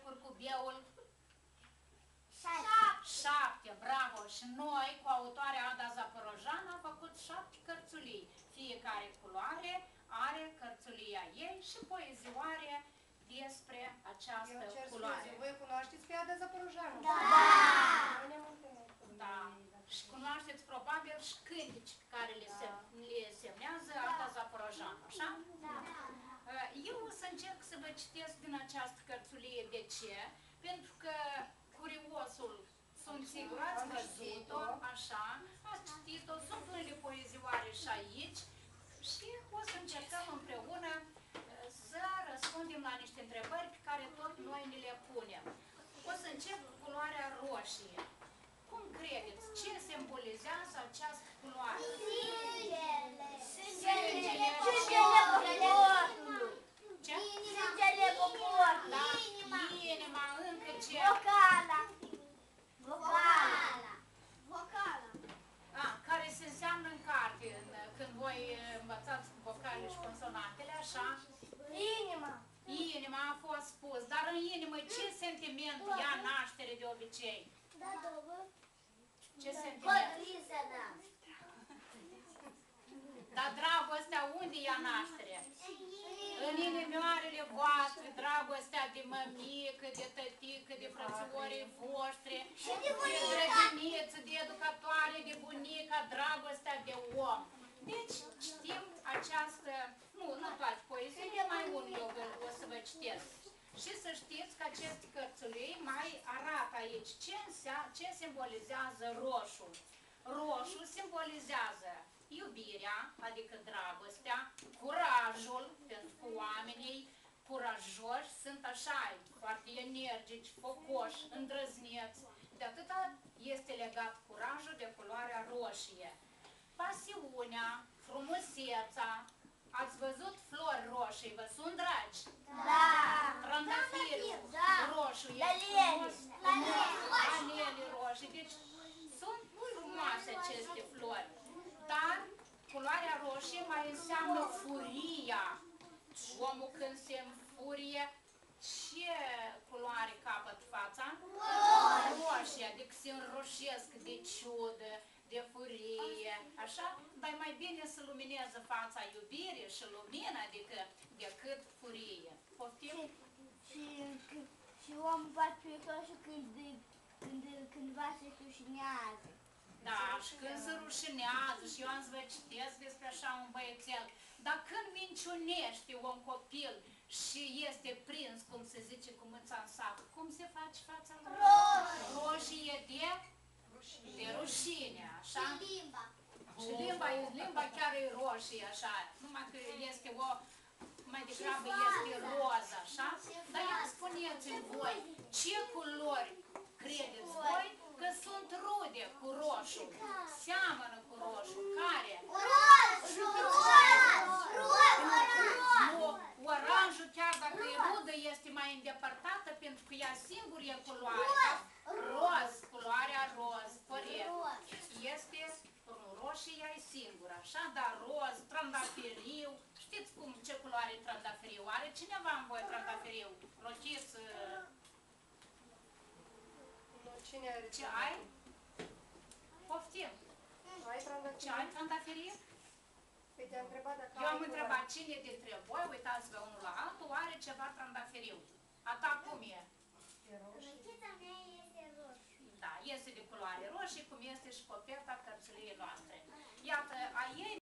curcubeul? 7, bravo! Și noi, cu autoarea Ada Zaporojan, am făcut 7 cărțulii. Fiecare culoare are cărțulia ei și poezioare despre această culoare. Voi cunoașteți pe Ada Zaporojan? Da! Da. Și cunoașteți probabil și cânteci pe care le semnează Ada Zaporojan, așa? Da. Eu o să încerc să vă citesc din această cărțulie. De ce? Pentru că curiosul, sunt sigur, ați văzut-o, așa, ați citit-o, sunt unele poezioare și aici și o să încercăm împreună să răspundem la niște întrebări pe care tot noi ne le punem. O să încep cu culoarea roșie. Cum credeți? Ce simbolizează această culoare? Sângele poporului. Ce? Sângele poporului. Da, inima, încă ce? Vocala. Care se înseamnă în carte, când voi învățați vocale și consonantele, așa? Inima. Inima a fost spus, dar în inimă ce sentiment ia naștere de obicei? Da, două. Ce sentiment? Codrisă. Dar dragostea unde ia naștere? În inimioarele voastre, dragostea de mămică, de tătică, de frățiorii voștri, de drăgăniță, de educatoare, de bunica, dragostea de om. Deci știm această, nu toate poeziile, mai unul eu o să vă citesc. Și să știți că aceste cărțulei mai arată aici ce simbolizează roșul. Roșul simbolizează iubirea, adică dragostea, curajul, pentru că oamenii curajoși sunt așa, foarte energici, focoși, îndrăzneți. De atâta este legat curajul de culoarea roșie. Pasiunea, frumusețea, ați văzut flori roșii, vă sunt dragi? Da. Trandafirul roșu, alele roșii, deci sunt frumoase aceste flori. Dar culoarea roșie mai înseamnă furia. Omul când se înfurie, ce culoare capăt fața? Roșie, adică se înroșesc de ciudă, de furie, așa? Dar mai bine să lumineze fața iubire și lumină decât furie. Poftim? Și omul poate fi roșu când cândva se rușinează. Da, și când se rușinează, și eu am să vă citesc despre așa un băiețel, dar când minciunește un copil și este prins, cum se zice, cu mâța în sac, cum se face fața lui? Roșie de rușine, așa? Și limba chiar e roșie, așa, numai că este mai degrabă este roză, așa? Dar ia spuneți-mi voi, ce culori credeți voi că sunt rude cu roșu? Seamănă cu roșu. Care? Nu, oranjul, chiar dacă e rudă, este mai îndepărtată pentru că ea singur e culoare. Roz, culoarea roz, corect. Este roșie, ea e singură, așa? Dar roz, trandafiriu. Știți ce culoare e trandafiriu? Are cineva în voi trandafiriu? Rochiță? Cine are Ce ai? Poftim. Ce ai trandafiriu? Păi te-am întrebat dacă Eu am întrebat cine dintre voi, uitați-vă unul la altul, are ceva trandafiriu. A ta cum e? Rochița mea este roșu. Da, este de culoare roșie, cum este și